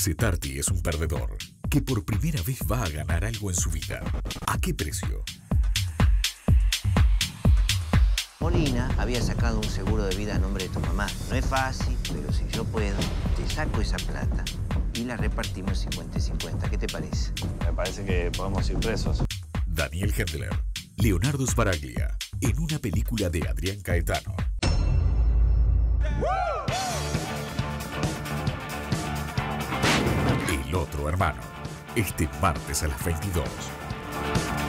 Setardi es un perdedor que por primera vez va a ganar algo en su vida. ¿A qué precio? Molina había sacado un seguro de vida a nombre de tu mamá. No es fácil, pero si yo puedo, te saco esa plata y la repartimos 50 y 50. ¿Qué te parece? Me parece que podemos ir presos. Daniel Hendler, Leonardo Sbaraglia, en una película de Adrián Caetano. El otro hermano, este martes a las 22.